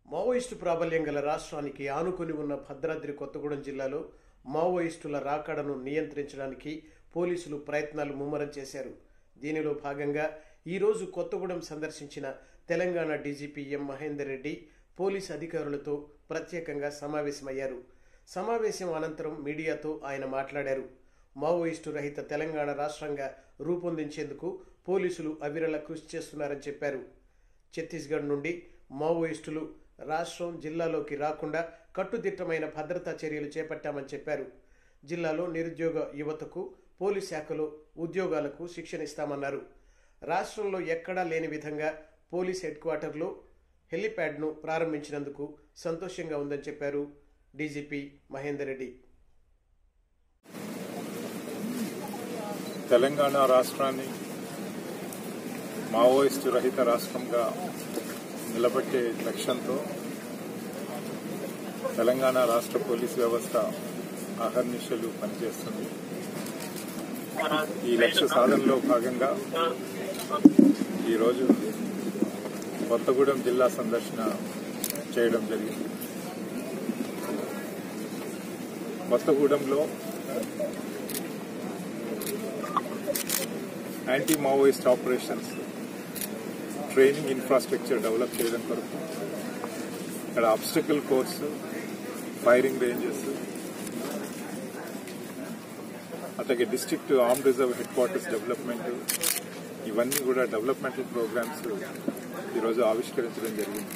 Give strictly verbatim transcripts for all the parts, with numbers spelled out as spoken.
Maoist ప్రాబల్యం గల రాష్ట్రానికి ఆనుకొని ఉన్న భద్రాద్రి కొత్తగూడెం జిల్లాలో మావోయిస్టుల రాకడను నియంత్రించడానికి పోలీసులు ప్రయత్నాలు ముమ్మరం చేశారు. దీనిలో భాగంగా ఈరోజు కొత్తగూడెం సందర్శించిన తెలంగాణ డీజీపీ ఎం మహేందర్ రెడ్డి పోలీసు అధికారులతో ప్రత్యేకంగా సమావేశమయ్యారు. సమావేశం అనంతరం మీడియాతో ఆయన మాట్లాడారు. మావోయిస్టు రహిత తెలంగాణ రాష్ట్రంగా రూపొందించేందుకు పోలీసులు అవిరళ కృషి చేస్తున్నారని చెప్పారు. ఛత్తీస్గఢ్ నుండి మావోయిస్టులు రాష్ట్రం జిల్లాలోకి రాకుండా కట్టుదిట్టమైన భద్రతా చర్యలు చేపట్టామని చెప్పారు. జిల్లాలో నిరుద్యోగ యువతకు పోలీస్ శాఖలో ఉద్యోగాలకు శిక్షణ ఇస్తామన్నారు. రాష్ట్రంలో ఎక్కడా లేని విధంగా పోలీస్ హెడ్ క్వార్టర్లో హెలిప్యాడ్ను ప్రారంభించినందుకు సంతోషంగా ఉందని చెప్పారు డీజీపీ మహేందర్ రెడ్డి. తెలంగాణ రాష్ట్రాన్ని మావోయిస్టు రహిత రాష్ట్రంగా నిలబెట్టే లక్ష్యంతో తెలంగాణ రాష్ట్ర పోలీసు వ్యవస్థ అహర్నిశలు పనిచేస్తుంది. ఈ లక్ష్య సాధనలో భాగంగా ఈరోజు కొత్తగూడెం జిల్లా సందర్శన చేయడం జరిగింది. కొత్తగూడెంలో anti Maoist operations training infrastructure develop చేయడం కొరకు ఇక్కడ అబ్స్టకల్ కోర్సు, ఫైరింగ్ రేంజెస్, అట్లాగే district armed reserve headquarters development, ఇవన్నీ కూడా డెవలప్మెంటల్ ప్రోగ్రామ్స్ ఈరోజు ఆవిష్కరించడం జరిగింది.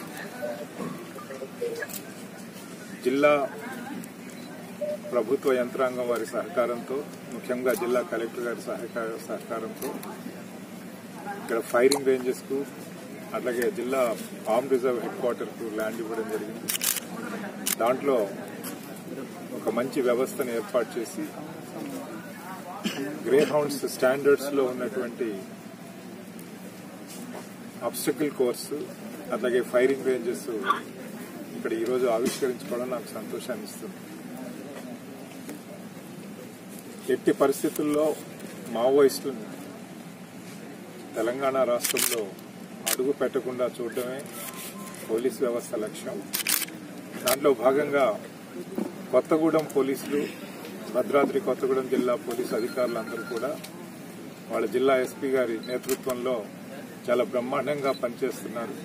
జిల్లా ప్రభుత్వ యంత్రాంగం వారి సహకారంతో, ముఖ్యంగా జిల్లా కలెక్టర్ గారి సహకార సహకారంతో ఇక్కడ ఫైరింగ్ రేంజెస్ కు అట్లాగే జిల్లా ఆర్మ్డ్ రిజర్వ్ హెడ్ క్వార్టర్ కు ల్యాండ్ ఇవ్వడం జరిగింది. దాంట్లో ఒక మంచి వ్యవస్థను ఏర్పాటు చేసి గ్రే హౌండ్స్ స్టాండర్డ్స్ లో ఉన్నటువంటి అబ్స్టకల్ కోర్సు అట్లాగే ఫైరింగ్ రేంజెస్ ఇక్కడ ఈరోజు ఆవిష్కరించుకోవడం నాకు సంతోషాన్ని ఇస్తుంది. ఎట్టి పరిస్థితుల్లో మావోయిస్టులను తెలంగాణ రాష్ట్రంలో అడుగు పెట్టకుండా చూడడమే పోలీసు వ్యవస్థ లక్ష్యం. దాంట్లో భాగంగా కొత్తగూడెం పోలీసులు, భద్రాద్రి కొత్తగూడెం జిల్లా పోలీసు అధికారులందరూ కూడా వాళ్ళ జిల్లా ఎస్పీ గారి నేతృత్వంలో చాలా బ్రహ్మాండంగా పనిచేస్తున్నారు.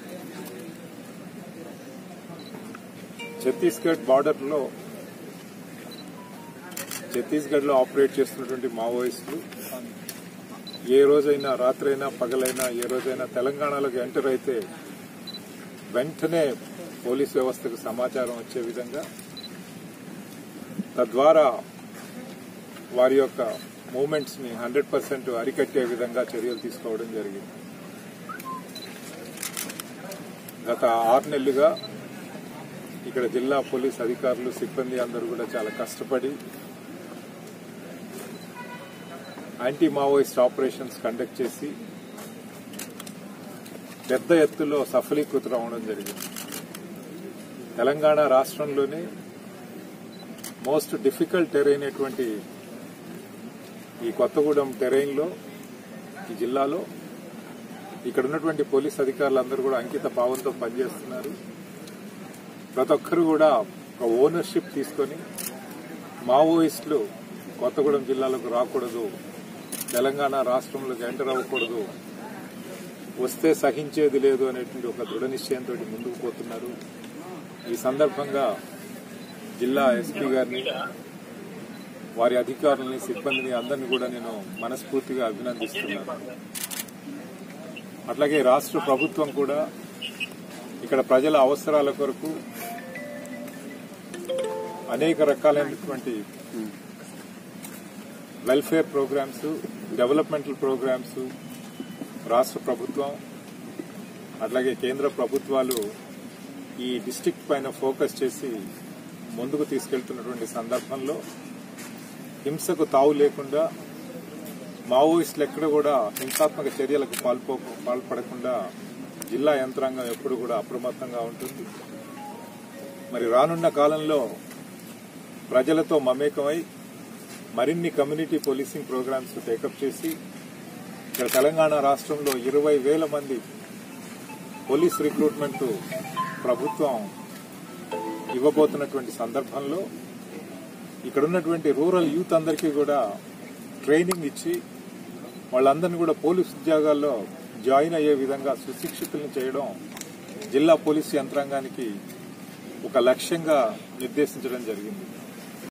ఛత్తీస్గఢ్ బార్డర్లో ఛత్తీస్గఢ్ లో ఆపరేట్ చేస్తున్నటువంటి మావోయిస్టులు ఏ రోజైనా, రాత్రైనా, పగలైనా, ఏ రోజైనా తెలంగాణలోకి ఎంటర్ అయితే వెంటనే పోలీస్ వ్యవస్థకు సమాచారం వచ్చే విధంగా, తద్వారా వారి యొక్క మూవ్మెంట్స్ ని హండ్రెడ్ పర్సెంట్ అరికట్టే విధంగా చర్యలు తీసుకోవడం జరిగింది. గత ఆరు నెలలుగా ఇక్కడ జిల్లా పోలీస్ అధికారులు, సిబ్బంది అందరూ కూడా చాలా కష్టపడి యాంటీ మావోయిస్ట్ ఆపరేషన్స్ కండక్ట్ చేసి పెద్ద ఎత్తులో సఫలీకృతం అవడం జరిగింది. తెలంగాణ రాష్ట్రంలోనే మోస్ట్ డిఫికల్ట్ టెరైన్ అయినటువంటి ఈ కొత్తగూడెం టెరైన్ లో, ఈ జిల్లాలో ఇక్కడ ఉన్నటువంటి పోలీస్ అధికారులందరూ కూడా అంకిత భావంతో పనిచేస్తున్నారు. ప్రతి ఒక్కరు కూడా ఒక ఓనర్షిప్ తీసుకుని మావోయిస్టులు కొత్తగూడెం జిల్లాలకు రాకూడదు, తెలంగాణ రాష్ట్రంలోకి ఎంటర్ అవ్వకూడదు, వస్తే సహించేది లేదు అనేటువంటి ఒక దృఢ నిశ్చయంతో ముందుకు పోతున్నారు. ఈ సందర్భంగా జిల్లా ఎస్పీ గారిని, వారి అధికారులని, సిబ్బందిని అందరినీ కూడా నేను మనస్ఫూర్తిగా అభినందిస్తున్నాను. అట్లాగే రాష్ట్ర ప్రభుత్వం కూడా ఇక్కడ ప్రజల అవసరాల కొరకు అనేక రకాలైనటువంటి వెల్ఫేర్ ప్రోగ్రామ్స్, డెవలప్మెంటల్ ప్రోగ్రామ్స్ రాష్ట్ర ప్రభుత్వం అట్లాగే కేంద్ర ప్రభుత్వాలు ఈ డిస్ట్రిక్ట్ పైన ఫోకస్ చేసి ముందుకు తీసుకెళ్తున్నటువంటి సందర్భంలో హింసకు తావు లేకుండా, మావోయిస్టులు ఎక్కడ కూడా హింసాత్మక చర్యలకు పాల్పో పాల్పడకుండా జిల్లా యంత్రాంగం ఎప్పుడు కూడా అప్రమత్తంగా ఉంటుంది. మరి రానున్న కాలంలో ప్రజలతో మమేకమై మరిన్ని కమ్యూనిటీ పోలీసింగ్ ప్రోగ్రామ్స్ టేకప్ చేసి ఇక్కడ తెలంగాణ రాష్ట్రంలో ఇరవై వేల మంది పోలీస్ రిక్రూట్మెంట్ ప్రభుత్వం ఇవ్వబోతున్నటువంటి సందర్భంలో ఇక్కడ ఉన్నటువంటి రూరల్ యూత్ అందరికీ కూడా ట్రైనింగ్ ఇచ్చి వాళ్ళందరినీ కూడా పోలీసు ఉద్యోగాల్లో జాయిన్ అయ్యే విధంగా సుశిక్షితులను చేయడం జిల్లా పోలీసు యంత్రాంగానికి ఒక లక్ష్యంగా నిర్దేశించడం జరిగింది.